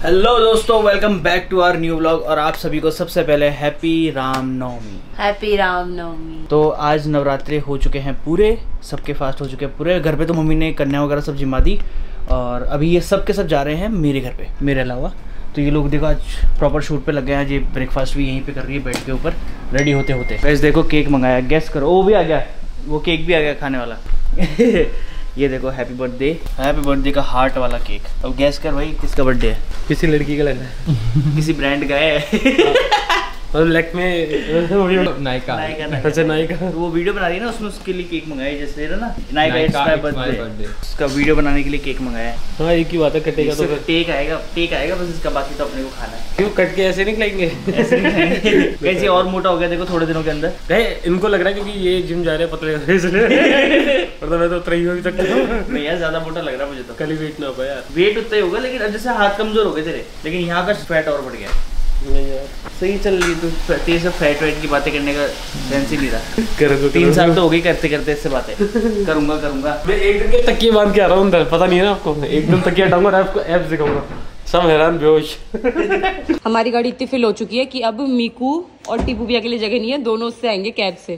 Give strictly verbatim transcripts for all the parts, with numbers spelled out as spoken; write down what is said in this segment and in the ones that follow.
Hello दोस्तों, welcome back to our new vlog. और आप सभी को सबसे पहले हैप्पी रामनवमी। हैप्पी रामनवमी। तो आज नवरात्रे हो चुके हैं पूरे, सबके फास्ट हो चुके हैं पूरे। घर पे तो मम्मी ने कन्या वगैरह सब जिम्मा दी और अभी ये सब के सब जा रहे हैं मेरे घर पे, मेरे अलावा। तो ये लोग देखो आज प्रॉपर शूट पे लग गए हैं। ये ब्रेकफास्ट भी यहीं पे कर रही है बेड के ऊपर रेडी होते होते। वैसे देखो केक मंगाया, गैस करो। वो भी आ गया, वो केक भी आ गया खाने वाला। ये देखो हैप्पी बर्थडे, हैप्पी बर्थडे का हार्ट वाला केक। अब गैस कर भाई किसका बर्थडे है? किसी लड़की का लग रहा है। किसी ब्रांड का है। और लेक में नायका अच्छा नायका वो वीडियो बना रही है ना, उसमें उसके लिए केक मंगाया जैसे ना नायका इट्स माय बर्थडे, उसका वीडियो बनाने के लिए केक मंगाया है। हाँ एक ही बात है, कटेगा तो टेक आएगा, टेक आएगा बस इसका, बाकी तो अपने को खाना है। क्यों कट के ऐसे नहीं खिलाएंगे? ऐसे नहीं खाएंगे। कैसे और मोटा हो गया देखो थोड़े दिनों के अंदर। गए इनको लग रहा है क्योंकि ये जिम जा रहे हैं पतले इसलिए। और तो मैं तो उतना ही हो सकता हूँ। नहीं यार ज्यादा मोटा लग रहा है मुझे तो। कल ही वेट ना हो यार, वेट उतना ही होगा लेकिन अब जैसे हाथ कमजोर हो गए तेरे, लेकिन यहाँ का फैट और बढ़ गया। नहीं यार सही चल रही तू, तेरे से फैट वेट की बातें करने का सेंस ही नहीं रहा। कर दो, तीन साल तो हो गई करते करते इससे बातें। करूंगा करूंगा मैं एक दिन के तकिए बांध के आ रहा हूँ अंदर, पता नहीं है ना आपको। एक दिन तकिया हटाऊंगा और आपको ऐप दिखाऊंगा, सब हैरान बेहोश। हमारी गाड़ी इतनी फिल हो चुकी है कि अब मीकू और टीपू भैया के लिए जगह नहीं है, दोनों उससे आएंगे कैब से।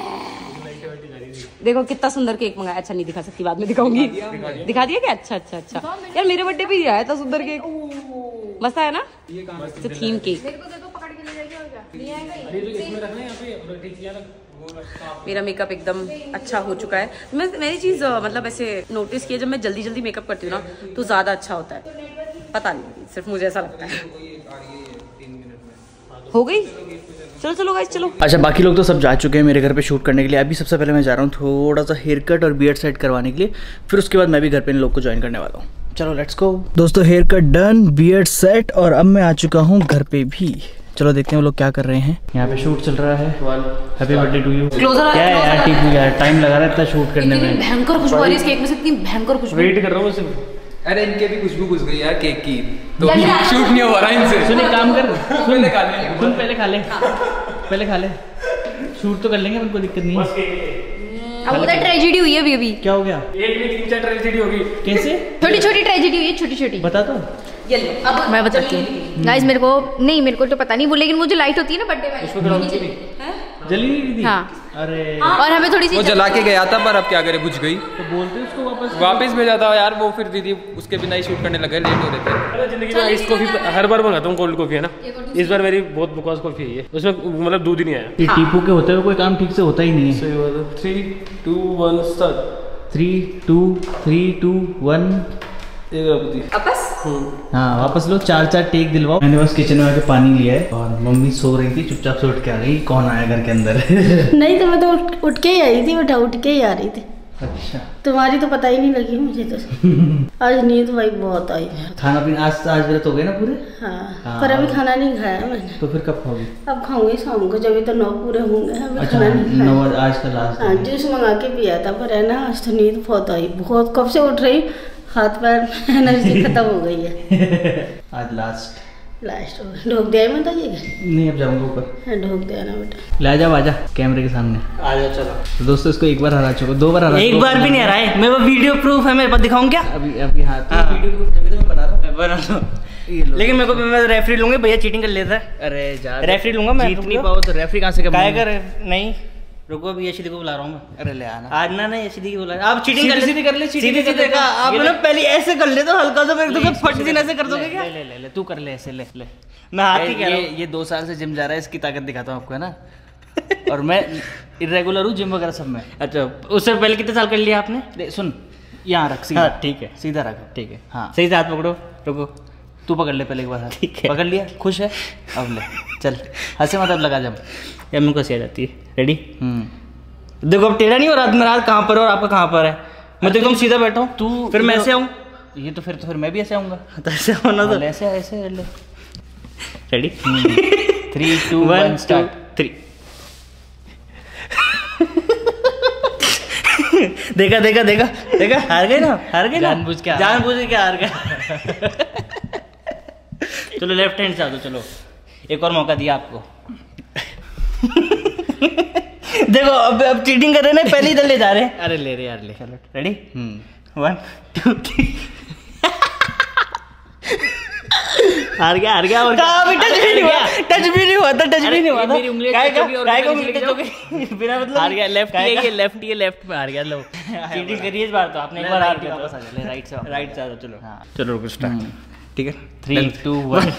देखो कितना सुंदर केक मंगाया। अच्छा नहीं दिखा सकती, बाद में दिखाऊंगी। दिखा दिया क्या? अच्छा अच्छा अच्छा यार, मेरे बर्थडे पे दिया है था सुंदर केक, मस्त है ना। Theme cake. मेरा मेकअप एकदम अच्छा हो चुका है। मैं मेरी चीज मतलब ऐसे नोटिस किया, जब मैं जल्दी जल्दी मेकअप करती हूँ ना तो ज्यादा अच्छा होता है। पता नहीं, सिर्फ मुझे ऐसा लगता है। हो गई, चलो चलो गाइस चलो। अच्छा बाकी लोग तो सब जा चुके हैं मेरे घर पे शूट करने के लिए। अभी सबसे पहले मैं जा रहा हूँ थोड़ा सा हेयर कट और बियर्ड सेट करवाने के लिए, फिर उसके बाद मैं भी घर पे इन लोग को ज्वाइन करने वाला हूँ। चलो लेट्स गो। दोस्तों hair cut done, beard set, और अब मैं आ चुका हूँ घर पे भी। चलो देखते हैं वो लोग क्या कर रहे हैं। यहाँ पे शूट चल रहा है। Happy birthday to you. क्या है यार टीपू यार, टाइम लगा रहा है शूट करने में। भयंकर खुशबू आ रही है इस केक में से, इतनी भयंकर खुशबू। वेट कर रहा हूँ सिर्फ। अरे इनके भी खुशबू घुस गई यार केक की, तो शूट नहीं हो रहा इनसे। सुन एक काम कर, पहले खा ले, सुन पहले खा ले, पहले खा ले, शूट तो कर लेंगे, उनको दिक्कत नहीं है। अब उधर ट्रेजेडी हुई है अभी अभी। क्या हो गया? एक में तीन चार ट्रेजेडी होगी। कैसे? छोटी छोटी ट्रेजेडी हुई है, छोटी छोटी। बता तो। अब मैं बताती हूँ गाइस। मेरे को नहीं, मेरे को तो पता नहीं वो, लेकिन वो जो लाइट होती है ना बर्थडे में, जली नहीं थी? हाँ। अरे और हमें थोड़ी सी वो जला के गया था, पर अब क्या करे बुझ गई। तो बोलते उसको वापस वापस भेजा था यार वो, फिर दीदी उसके बिना ही शूट करने लगे, लेट हो रहे थे। जिंदगी में आइस कॉफी हर बार मंगाता हूँ, कोल्ड कॉफी है ना। इस बार मेरी बहुत बकवास कॉफी है ये, उसमें मतलब दूध ही नहीं आया। ये टीपू के होते हुए कोई काम ठीक से होता ही नहीं है। सही बात है। Three two one start. Three two three two one. वापस। हाँ वापस लो, चार चार टेक दिलवाओ। मैंने बस किचन में आके पानी लिया है और मम्मी सो रही थी, चुपचाप से उठ के आ गई। कौन आया घर के अंदर? नहीं तो मैं तो उठ, उठ के ही आई थी, उठा उठ के ही आ रही थी। अच्छा तुम्हारी तो पता ही नहीं लगी मुझे तो। आज नींद भाई बहुत आई है। खाना पीना आज आज व्रत हो गए ना पूरे? हाँ, हाँ, पर अभी खाना नहीं खाया मैंने। तो फिर कब खाओगी? अब खाऊंगी शाम को, जब तो नौ पूरे होंगे। अभी अच्छा खाना नहीं खाया। नौ आज का लास्ट। हाँ जूस मंगा के पिया था, पर है ना आज तो नींद बहुत आई, बहुत। कब से उठ रही, हाथ पैर एनर्जी खत्म हो गई है। आज लास्ट लास्ट हो गई। ढोक दिया मैं तो ये नहीं, अब जाऊंगा ऊपर। ढोक दिया ना बेटा। ले जा, आजा कैमरे के सामने आ जाओ चलो। तो दोस्तों इसको एक बार हरा चुका, दो बार हरा, एक बार भी नहीं हराए। मैं वो वीडियो प्रूफ है मेरे पास, दिखाऊं क्या? अभी अभी हाँ, तो हाँ। वीडियो प्रूफ जब तो मैं बना रहा हूँ। बना लो। लेकिन मेरे को, मैं रेफरी लूंगा, भैया चीटिंग कर लेता है। अरे जा, रेफरी लूंगा मैं। जीत नहीं पाओ तो रेफरी कहाँ से कब? काय कर नहीं, रुको अभी यशी दी को बुला रहा हूँ मैं। अरे ले आना आज ना ना यशी दी को बुला, आप चीटिंग कर ले, सीधी कर ले, सीधी सीधी का। आप ना पहले ऐसे कर ले तो हल्का सा, फिर तो फट दिन ऐसे कर दोगे क्या? ले ले ले ले तू कर ले ऐसे, ले ले। मैं हाथ ही कह रहा ये हूँ। ये दो साल से जिम जा रहा है, इसकी ताकत दिखाता हूँ आपको, है ना। और मैं इरेगुलर हूँ जिम वगैरह सब में। अच्छा उससे पहले कितने साल कर लिया आपने? ले सुन, यहाँ रख सीधा। हाँ ठीक है, सीधा रख। ठीक है। हाँ सही से हाथ पकड़ो, रुको। तू पकड़ ले पहले एक बार हाथ। ठीक है। पकड़ लिया, खुश है? अब ले चल, हंसे मत, अब लगा जब। यार मेरे को हंसी आ जाती है। रेडी? हम्म देखो अब टेढ़ा नहीं हो रहा, मेरा हाथ कहाँ पर है और आपका कहाँ पर है। मैं तो एकदम सीधा बैठा हूँ। तू फिर मैं ऐसे आऊँ? ये तो फिर तो फिर मैं भी ऐसे आऊँगा। तो ऐसे होना तो। ऐसे ऐसे ले। Ready? Three two one start. Three. देखा देखा देखा देखा, हार गए ना, हार गए ना। जानबूझ के हार। जानबूझ के हार गए। चलो लेफ्ट हैंड से आ दो। चलो एक और मौका दिया आपको। देखो अब अब चीटिंग कर रहे हैं ना, पहले इधर ले जा रहे हैं। अरे ले रे यार ले। चलो ready? Hmm one two three. हार गया हार गया और कहाँ भी टच भी नहीं हुआ, टच भी नहीं हुआ था, टच भी नहीं हुआ था। मेरी उंगली काय का टच होगी और काय को मेरी उंगली चली टच हो गई बिना मतलब हार गया। लेफ्ट काय ये का? ये लेफ्ट ये लेफ्ट में हार गया। लो चीटिंग करिए इस बार तो आपने एक बार हार गया वापस आ जा, ले राइट से वापस। राइट से आ जाओ चलो हाँ। चलो रुको स्टार्ट ठीक है थ्री टू वन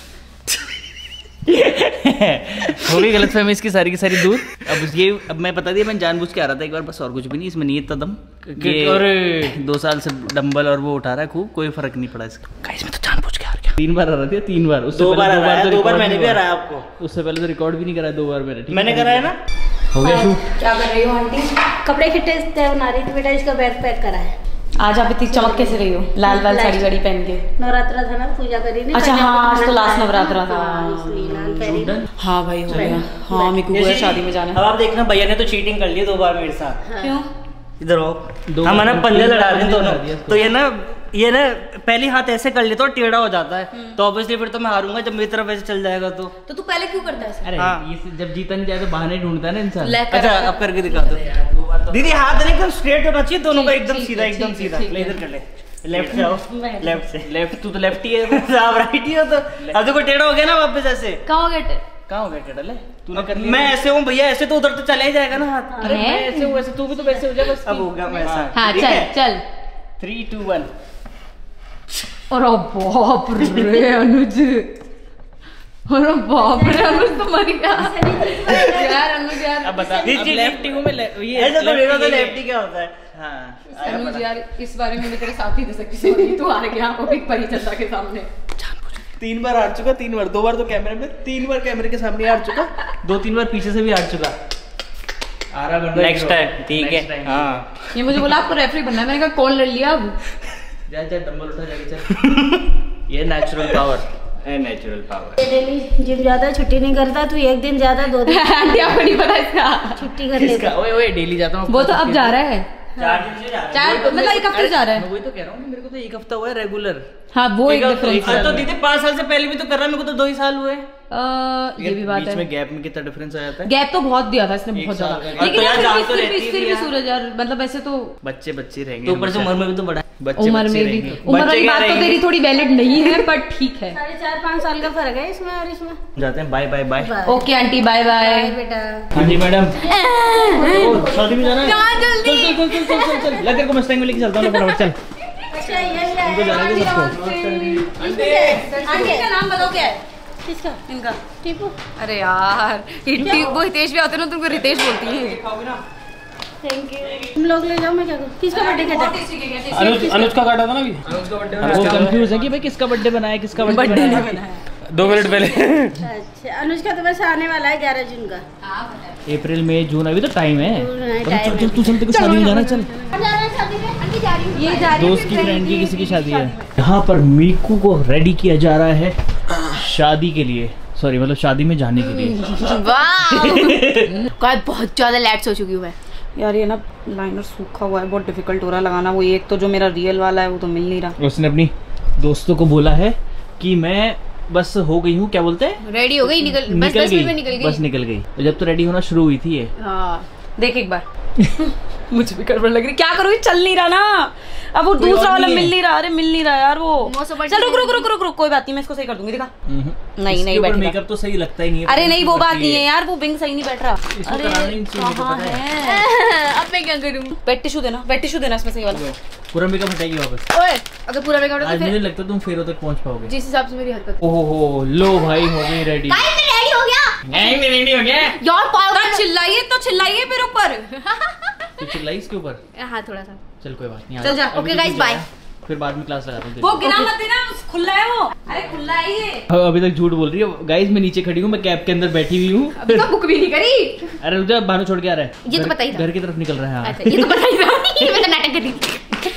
हो गई गलतफहमी इसकी सारी की सारी दूर। अब उस- ये अब मैं बता दिया, मैं जानबूझ के आ रहा था एक बार, बस और कुछ भी नहीं इसमें नहीं है इतना दम। ये अरे। दो साल से डंबल और वो उठा रहा है खूब, कोई फर्क नहीं पड़ा इसका। गाइस मैं तो जानबूझ के हार गया। तीन बार हरा दिया, तीन बार। उससे दो पहले बार हराया, तो दो बार रिकॉर्ड मैंने नहीं भी हुआ। हराया आपको। उससे पहले तो रिकॉर्ड भी नहीं करा दो बार मैंने। ठीक मैंने है? कराया ना। हो गया शूट। क्या कर रही हो आंटी? कपड़े की टेस्ट बना रही थी बेटा, इसका बैग पैक करा है। आज आप इतनी चमक कैसे रही हो, लाल लाल साड़ी वाड़ी पहन के? नवरात्रा था ना, पूजा करी नहीं। अच्छा, हाँ, आज तो लास्ट खाना नवरात्रा था। हाँ, इसलिए लाल पहनी ना। हाँ भाई हो गया। हाँ मेरे को हुआ शादी में जाना अब आप देखना भैया ने तो चीटिंग कर ली दो बार मेरे साथ। क्यों? इधर आओ, दो हम है ना बार पंजे तो लड़ा रहे हैं लड़ा दोनों, दिया इसको। तो ये ना ये ना पहली हाथ ऐसे कर लेता और टेढ़ा हो जाता है, तो ऑब्वियसली फिर तो मैं हारूंगा जब मेरी तरफ ऐसे चल जाएगा तो। तो तू पहले क्यों करता है? अरे हाँ। ये जब जीता नहीं जाए तो बहाने ढूंढता है ना इंसान। लेकर अच्छा अब करके दिखा दो दीदी, हाथ नहीं एकदम स्ट्रेट होना चाहिए दोनों का, ठीक, एकदम ठीक सीधा है, एकदम ठीक है, सीधा। ठीक ले है। इधर कर ले, लेफ्ट से आओ, लेफ्ट से। लेफ्ट तू तो लेफ्ट ही है। आप राइट ही हो तो अब देखो टेढ़ा हो गया ना वापस ऐसे। कहाँ हो गए? कहाँ हो गया टेढ़ा? ले तूने कर लिया। मैं ऐसे हूँ भैया, ऐसे तो उधर तो चला ही जाएगा ना हाथ। अरे मैं ऐसे हूँ, ऐसे तू भी तो वैसे हो जा बस। अब हो गया मैं ऐसा। हाँ ठीक चल है? चल। Three two one. अरे बाप रे अनुज, अरे बाप रे अनुज तो मर गया यार। अनुज यार, अब बता, ये अब चीटिंग- लेफ्ट ही हूँ मैं, ले- ये ऐसा तो मेरा तो left ही है। लेफ्ट ही क्या होता है। हाँ अनुज यार इस बारे में मैं तेरे साथ ही दे सकती थी, तू हार गया वो बिग परी जनता के सामने। तीन बार हार चुका, तीन बार, दो बार तो कैमरे में, तीन बार कैमरे के सामने हार चुका, दो तीन बार पीछे से भी हार चुका। आ रहा बन रहा है नेक्स्ट hero। टाइम ठीक Next है। time। हाँ ये मुझे बोला आपको रेफरी बनना है, मैंने कहा कौन लड़ लिया अब? जा जा डंबल उठा जाके चल। ये natural power. Natural power. Daily gym जाता है, छुट्टी नहीं करता। तू एक दिन ज्यादा दो दिन आंटी आपको नहीं पता इसका? छुट्टी कर लेता। इसका ओए ओए डेली जाता हूँ। वो तो अब जा रहा है, चार दिन से जा रहा है। चार मतलब एक हफ्ते जा रहा मैं है। वही तो कह रहा हूँ कि मेरे को तो एक हफ्ता हुआ है रेगुलर। हाँ वो एक एक डिफरेंस अब है। तो दीदी पाँच साल से पहले भी तो कर रहा है, मेरे को तो दो ही साल हुए। अ, ये भी बात बीच है। में गैप में कितना डिफरेंस आ जाता है। गैप तो बहुत दिया था इसने, बहुत साल ज्यादा। का। लेकिन तो यार यार जान फिर तो भी रहती फिर थी भी यार। सूरज यार मतलब ऐसे तो बच्चे बच्चे रहेंगे। तो ऊपर से हमेशा। उम्र में भी तो बड़ा है। बच्चे उम्र बच्चे में भी रहेंगे। उम्र बच्चे वाली क्या बात तो रहेंगे? तेरी थोड़ी वैलिड नहीं है, बट ठीक है। साढ़े चार पाँच साल का फर्क है इसमें और इसमें। जाते हैं, bye bye bye. Bye. Okay aunty bye bye bye. बेटा। हाँ जी मैडम। अच्छा शादी में जाना है? कहाँ जल्दी? चल चल चल चल चल चल। ला तेरे को मस्टैंग में लेके चलता हूँ, फटाफट चल। ये भी उनको जाना है सबको। आंटी का नाम बताओ क्या है किसका? इनका? टीपू। अरे यार हिंदी वो हितेश भी आते ना, तुमको रितेश बोलती है। Thank you. तुम लोग ले जाओ, मैं क्या करूँ? किसका बर्थडे का था? अनुज अनुज का काटा था ना अभी वो कंफ्यूज है कि भाई किसका बर्थडे बनाया, किसका बर्थडे बर्थडे बनाया। नहीं बना है। दो मिनट पहले। अच्छा, अनुज का तो बस आने वाला है ग्यारह जून का। अप्रैल मई जून, अभी तो टाइम है। जून है, चल टाइम चल है। चल, तू चल, तेरे को शादी में जाना, चल। ये जा रही दोस्त की फ्रेंड की किसी की शादी है। यहाँ पर मीकू को रेडी किया जा रहा है शादी के लिए, सॉरी मतलब शादी में जाने के लिए। वाह बहुत ज्यादा लेट्स हो चुकी हूँ मैं यार। ये ना लाइनर सूखा हुआ है, बहुत डिफिकल्ट हो रहा है लगाना। वो एक तो जो मेरा रियल वाला है वो तो मिल नहीं रहा। उसने अपनी दोस्तों को बोला है कि मैं बस हो गई हूँ, क्या बोलते हैं, रेडी हो गई, निकल बस निकल दस मिनट में गई, निकल बस गई। निकल गई। और जब तो रेडी होना शुरू हुई थी ये। हाँ देख एक बार। मुझे भी गड़बड़ लग रही, क्या करूँ, चल नहीं रहा ना। अब वो दूसरा वाला मिल नहीं रहा, अरे मिल नहीं रहा यार वो। चल रुक रुक रुक रुक रुक, कोई बात नहीं, मैं इसको सही कर दूंगी। दिखा नहीं नहीं बैठेगा। मेकअप तो सही लगता ही नहीं है। अरे नहीं वो बात नहीं है यार, वो बिंग सही नहीं बैठ रहा। इसको अरे कराना ही चाहिए, कहाँ पता है। है? अब मैं क्या करूँ? वेट टिश्यू देना, वेट टिश्यू देना इसमें सही वाला। पूरा मेकअप हटाएगी वापस। ओए अगर पूरा मेकअप आज तो मुझे फिर लगता है तुम फेरों तक पहुंच पाओगे। जिस हिसाब से मेरी हरकत। ओहो हो, लो भाई हो गई रेडी। रेडी हो गया नहीं मैं रेडी हो गया। यार पागल, चिल्लाइए तो चिल्लाइए मेरे ऊपर। तू चिल्लाई इसके ऊपर। हाँ थोड़ा सा। चल कोई बात नहीं। चल जा, अभी okay तो guys, तू जा। bye। फिर बाद में क्लास लगाता हूँ तेरी। वो गिरा मत देना, खुला है वो। अरे खुला है ये। अब अभी तक झूठ बोल रही है गाइस, मैं नीचे खड़ी हूँ, मैं कैब के अंदर बैठी हुई हूँ। अभी तो बुक भी नहीं करी। अरे रुक जा, भानु छोड़ के आ रहा है। ये तो घर- पता ही था। घर की तरफ निकल रहा है। हाँ। अच्छा ये तो पता ही था। ये मैं तो नाटक कर रही थी।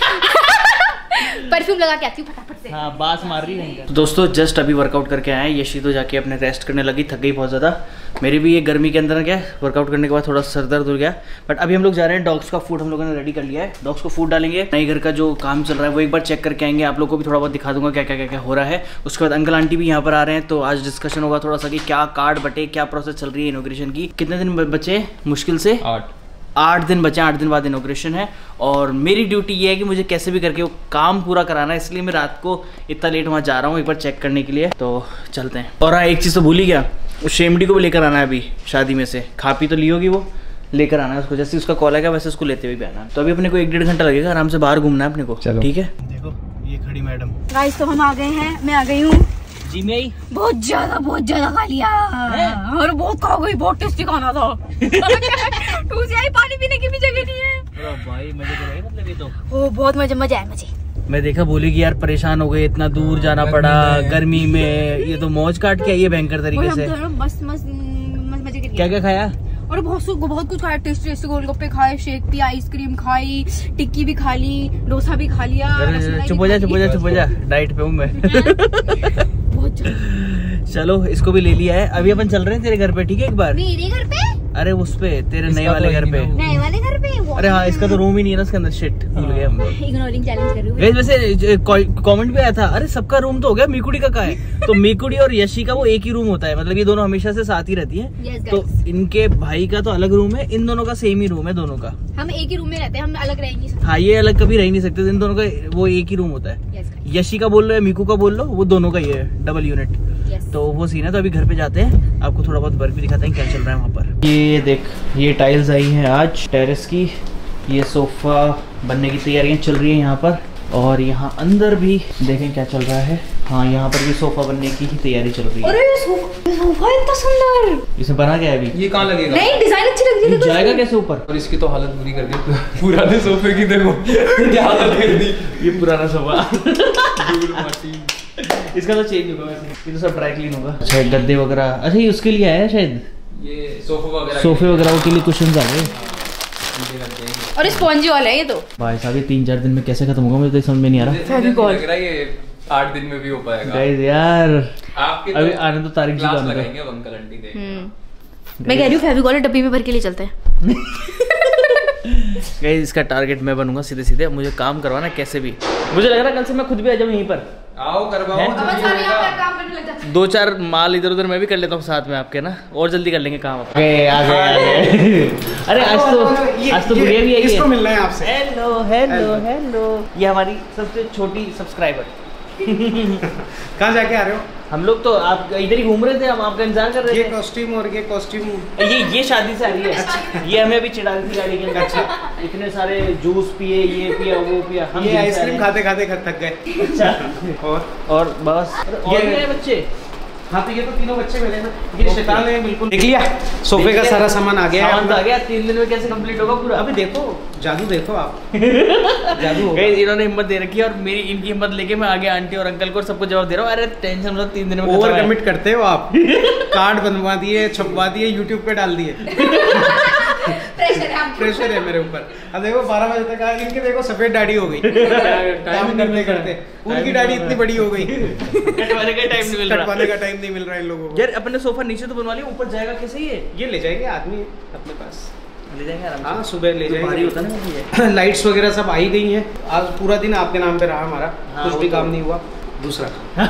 परफ्यूम लगा के आती हूँ फटाफट से। हाँ बास मार रही है। दोस्तों जस्ट अभी वर्कआउट करके आए हैं, यशी तो जाके अपने रेस्ट करने लगी, थक गई बहुत ज़्यादा। मेरी भी ये गर्मी के अंदर क्या वर्कआउट करने के बाद थोड़ा सर दर्द हो गया। बट अभी हम लोग जा रहे हैं, डॉग्स का फूड हम लोगों ने रेडी कर लिया है, डॉग्स को फूड डालेंगे। नई घर का जो काम चल रहा है वो एक बार चेक करके आएंगे, आप लोग को भी थोड़ा बहुत दिखा दूंगा क्या क्या क्या क्या हो रहा है। उसके बाद अंकल आंटी भी यहाँ पर आ रहे हैं, तो आज डिस्कशन होगा थोड़ा सा कि क्या कार्ड बटे, क्या प्रोसेस चल रही है इनॉग्रेशन की। कितने दिन बचे मुश्किल से? आठ आठ दिन बचे, आठ दिन बाद इनॉग्रेशन है और मेरी ड्यूटी ये है कि मुझे कैसे भी करके वो काम पूरा कराना है, इसलिए मैं रात को इतना लेट वहाँ जा रहा हूँ एक बार चेक करने के लिए। तो चलते हैं। और हाँ, एक चीज़ तो भूल ही गया, उस शेमडी को भी लेकर आना है अभी शादी में से। खा पी तो ली होगी, वो लेकर आना है उसको, जैसे उसका कॉल आएगा वैसे उसको लेते हुए भी आना है। तो अभी अपने को एक डेढ़ घंटा लगेगा, आराम से बाहर घूमना है अपने को। ठीक है, देखो ये खड़ी मैडम। गाइस तो हम आ गए हैं, मैं आ गई हूँ जी में ही बहुत ज्यादा बहुत ज्यादा खा लिया और बहुत खा गई, बहुत टेस्टी खाना था। टूसी आई, पानी पीने की भी जगह नहीं है। भाई मजे करेंगे मतलब ये तो। ओ बहुत मजा मजा है मुझे। मैं देखा बोलेगी यार परेशान हो गए, इतना दूर जाना पड़ा गर्मी में, ये तो मौज काट के आई है भयंकर तरीके से। मस्त मस्त मजे कर। क्या क्या खाया? और बहुत बहुत कुछ खाया, टेस्टी टेस्टी गोलगप्पे खाए, शेक पी, आइसक्रीम खाई, टिक्की भी खा ली, डोसा भी खा लिया। चुप हो जा चुप हो जा चुप हो जा, डाइट पे हूँ मैं। चलो इसको भी ले लिया है। अभी अपन चल रहे हैं तेरे घर पे, ठीक है? एक बार मेरे घर पे? अरे उस पे तेरे नए वाले घर पे। नए वाले घर पे? अरे हाँ, इसका तो रूम ही नहीं है ना उसके अंदर। शिट, भूल गए हम। इग्नोरिंग चैलेंज कर रही हूं। वैसे कमेंट भी आया था, अरे सबका रूम तो हो गया, मीकुड़ी का कहाँ है? तो मीकुड़ी और यशी का वो एक ही रूम होता है, मतलब ये दोनों हमेशा से साथ ही रहती है। तो इनके भाई का तो अलग रूम है, इन दोनों का सेम ही रूम है दोनों का। हम एक ही रूम में रहते हैं, हम अलग रह नहीं सकते। हाँ, ये अलग कभी रह नहीं सकते, इन दोनों का वो एक ही रूम होता है। यशी का बोल लो या मीकू का बोल लो, वो दोनों का ही है, डबल यूनिट। तो वो सीन है। तो अभी घर पे जाते हैं, आपको थोड़ा बहुत वर्क भी दिखाते हैं क्या चल रहा है वहाँ पर। ये देख, ये टाइल्स आई हैं आज टेरेस की, ये सोफा बनने की तैयारियां चल रही है यहाँ पर। और यहाँ अंदर भी देखें क्या चल रहा है। हाँ, यहाँ पर भी सोफा बनने की ही तैयारी चल रही है। अरे सोफा इतना सुंदर, इसे बना क्या है अभी? ये कहाँ लगेगा? नहीं, डिजाइन अच्छी लग रही है। जाएगा कैसे ऊपर? और इसकी तो हालत बुरी कर दी, पुराने सोफे की देखो क्या हालत कर दी। ये पुराना सोफा इसका तो चेंज होगा वैसे, ये तो सब ड्राई क्लीन होगा। अच्छा, गद्दे वगैरह, अच्छा ये उसके लिए आया शायद, ये सोफे वगैरह सोफे वगैरह के लिए कुशन्स आ गए। और स्पॉन्जी वाला है ये तो। भाई साहब, ये तीन चार दिन में कैसे खत्म होगा मुझे तो समझ में नहीं आ रहा। लग रहा है ये आठ दिन में भी हो पाएगा। गाइस यार, आपके अभी आने तो तारीख जी क्लास का लगाएंगे अब अंकल आंटी देख। मैं कह रही हूँ फेविकॉल डब्बी में भर के ले चलते हैं। गाइस इसका टारगेट मैं बनूंगा सीधे सीधे, मुझे काम करवाना कैसे भी। मुझे लग रहा है कल से मैं खुद भी आ जाऊँ यहीं पर। आओ करवाओ, दो चार माल इधर उधर मैं भी कर लेता हूँ साथ में आपके ना, और जल्दी कर लेंगे काम। आ गए आ गए। अरे आज तो आज तो गुड़िया भी आई है। किसको मिलना है आपसे? हेलो हेलो हेलो, ये हमारी सबसे छोटी सब्सक्राइबर। कहाँ जाके आ रहे हो? हम लोग तो आप इधर ही घूम रहे थे, हम आपका इंतजार कर रहे ये थे। कॉस्ट्यूम और ये कॉस्ट्यूम, ये ये शादी से आ रही है। ये हमें अभी चिढ़ा रही थी गाड़ी के अंदर, इतने सारे जूस पिए, ये पिया वो पिया, हम ये आइसक्रीम खाते खाते थक गए। अच्छा, और और बस ये ये बच्चे। हाँ, तो ये तो तीनों बच्चे मिले हैं, ये शैतान है बिल्कुल। देख लिया सोफे का सारा सामान आ गया है। सामान तो आ गया, तीन दिन में कैसे कंप्लीट होगा पूरा? अभी देखो जादू, देखो आप जादू होगा। गाइस इन्होंने हिम्मत दे रखी है और मेरी इनकी हिम्मत लेके मैं आगे आंटी और अंकल को सबको जवाब दे रहा हूँ। अरे टेंशन मतलब तीन दिन में ओवर कमिट करते हो आप। कार्ड बनवा दिए, छपवा दिए, यूट्यूब पे डाल दिए। प्रेशर है मेरे ऊपर। अब देखो बारह बजे तक आए, इनके देखो सफेद दाढ़ी हो गई काम करते करते, उनकी दाढ़ी इतनी बड़ी हो गई, कटवाने का टाइम नहीं मिल रहा। कटवाने का टाइम नहीं मिल रहा इन लोगों को। यार अपने सोफा नीचे तो बनवा लिया, ऊपर जाएगा कैसे ये? ये ले जाएंगे आदमी अपने पास, ले जाएंगे आराम से। हाँ सुबह ले भारी होता है जाएंगे। ना ये। लाइट्स वगैरह सब आई गई हैं। आज पूरा दिन आपके नाम पे रहा हमारा, हाँ, कुछ भी तो- काम नहीं हुआ। दूसरा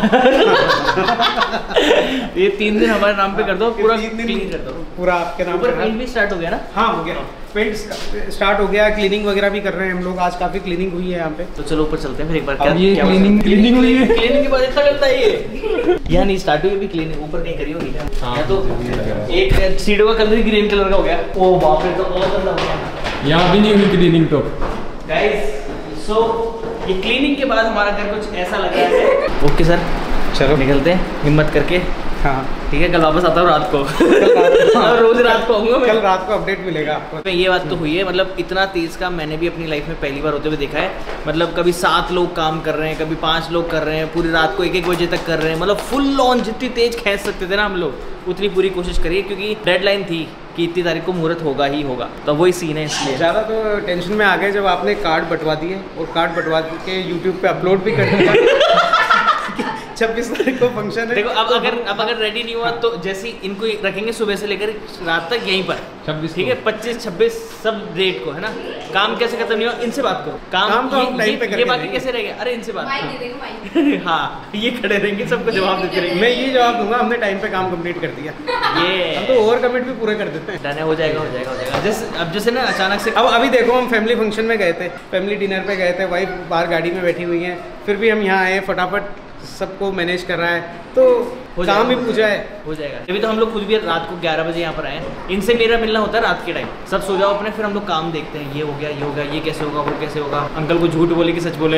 ये तीन दिन हमारे नाम पे कर दो, पूरा तीन दिन क्लीन कर दो। पूरा आपके नाम पे ऊपर रहा। पेंट भी स्टार्ट हो गया ना? हाँ हो गया, पेंट स्टार्ट हो गया, क्लीनिंग वगैरह भी कर रहे हैं हम लोग। आज काफी क्लीनिंग हुई है यहाँ पे। तो चलो ऊपर चलते हैं फिर एक बार। अब ये क्लीनिंग क्लीनिंग हुई है। क्लीनिंग के बाद इतना करता है ये। यहाँ नहीं स्टार्ट हुई अभी क्लीनिंग, ऊपर नहीं करी होगी। यहाँ तो एक सीढ़ियों का कलर ही ग्रीन कलर का हो गया। ओ बाप रे, तो और गंदा हो गया। यहाँ भी नहीं हुई क्लीनिंग तो। गाइस सो ये क्लीनिंग के बाद हमारा घर कुछ ऐसा लग रहा है। ओके सर, चलो निकलते हैं हिम्मत करके। हाँ ठीक है, कल वापस आता हूँ रात को। हाँ। रोज रात को आऊंगा मैं। कल रात को अपडेट मिलेगा आपको। ये बात तो हुई है, मतलब इतना तेज काम मैंने भी अपनी लाइफ में पहली बार होते हुए देखा है। मतलब कभी सात लोग काम कर रहे हैं, कभी पांच लोग कर रहे हैं, पूरी रात को एक एक बजे तक कर रहे हैं। मतलब फुल ऑन जितनी तेज खींच सकते थे ना हम लोग, उतनी पूरी कोशिश करिए, क्योंकि डेडलाइन थी कि इतनी तारीख को मुहूर्त होगा ही होगा। तो वही सीन है, इसलिए ज़्यादा तो टेंशन में आ गए जब आपने कार्ड बंटवा दिए और कार्ड बंटवा के यूट्यूब पे अपलोड भी कर दिया छब्बीस तारीख को फंक्शन है। देखो अब अगर अब अगर रेडी नहीं हुआ तो जैसे इनको रखेंगे सुबह से लेकर रात तक यहीं पर छब्बीस ठीक है, पच्चीस छब्बीस सब डेट को है ना। काम कैसे खत्म नहीं हुआ, इनसे बात करो। काम, काम तो हम ये, टाइम पे ये, करके ये बाकी देंगे। कैसे रहेगा, अरे इनसे बात हाँ ये खड़े रहेंगे, सबको जवाब देते रहेंगे। मैं ये जवाब दूंगा, हमने टाइम पे काम कंप्लीट कर दिया। ये हम तो ओवर कमिट भी पूरे कर देते हैं। डन है, हो जाएगा हो जाएगा हो जाएगा। जैसे अब जैसे ना अचानक से अब अभी देखो हम फैमिली फंक्शन में गए थे, फैमिली डिनर पे गए थे, वाइफ बाहर गाड़ी में बैठी हुई है, फिर भी हम यहाँ आए, फटाफट सबको मैनेज कर रहा है, तो काम ही पूछा है। हो जाएगा। अभी तो हम लोग खुद भी रात को ग्यारह बजे यहाँ पर आए हैं। इनसे मेरा मिलना होता है रात के टाइम, सब सो जाओ अपने, फिर हम लोग काम देखते हैं, ये हो गया ये हो गया, ये कैसे होगा वो कैसे होगा। अंकल को झूठ बोले कि सच बोले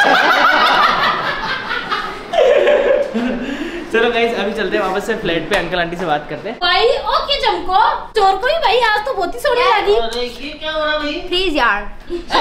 चलो गाइस अभी चलते हैं वापस से फ्लैट पे, अंकल आंटी से बात करते हैं। भाई ओके जमको चोर को भी भाई आज तो बहुत ही सोने लगी। अरे ये क्या हो रहा भाई? प्लीज यार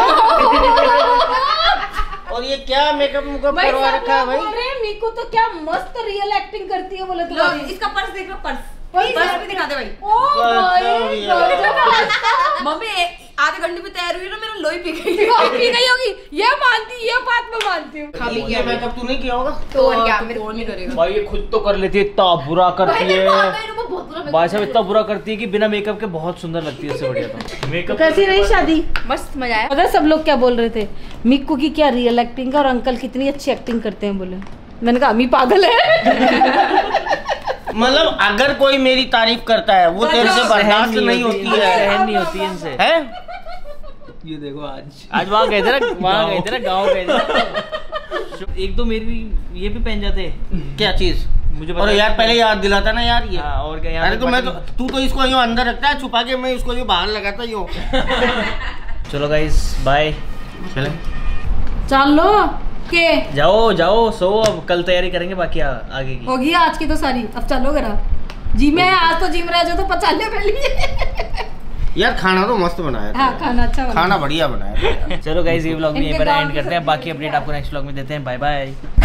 और ये क्या मेकअप मुकअप भाई करवा रखा है भाई? अरे मीको तो क्या मस्त रियल एक्टिंग करती है बोले तो। लो, इसका पर्स देख लो, पर्स पर्स भी दिखा दे भाई। ओ भाई गजब। मम्मी आधे घंटे में तैयार हुई ना, मेरा लोई पी गई पी गई होगी, ये मानती, ये बात मैं मानती हूँ। खा भी ये गया मेकअप तू नहीं किया होगा? तो और क्या, मेरे कौन नहीं करेगा भाई ये खुद तो कर लेती है, इतना बुरा करती है भाई साहब, इतना बुरा करती है कि बिना मेकअप के बहुत सुंदर लगती है, इससे बढ़िया तो मेकअप। कैसी रही शादी? मस्त मजा आया। पता है सब लोग क्या बोल रहे थे, मिक्कू की क्या रियल एक्टिंग है और अंकल कितनी अच्छी एक्टिंग करते हैं बोले। मैंने कहा अम्मी पागल है मतलब अगर कोई मेरी तारीफ करता है वो तेरे से बर्दाश्त नहीं होती है, सहन नहीं होती है इनसे। है? ये देखो आज आज वहाँ गए थे ना, वहाँ गए थे ना, गाँव गए थे। एक दो मेरी ये भी पहन जाते क्या चीज मुझे और यार पहले याद दिलाता ना यार ये। हाँ, और क्या यार। अरे तो मैं तो तू तो इसको यूं अंदर रखता है छुपा के, मैं इसको यूं बाहर लगाता यूं। चलो गाइस बाय, चले चल लो के जाओ जाओ सो, अब कल तैयारी करेंगे बाकी आ, आगे की होगी आज की तो सारी। अब चलो घर जिम में, आज तो जिम रह जाओ तो पचा लियो पहले। यार खाना तो मस्त बनाया था। हाँ खाना अच्छा बना। खाना बढ़िया बनाया था। चलो गाइस ये व्लॉग में यहीं इनके पर गाँव एंड की करते हैं, सब्जी बाकी अपडेट आपको नेक्स्ट व्लॉग में देते हैं। Bye bye.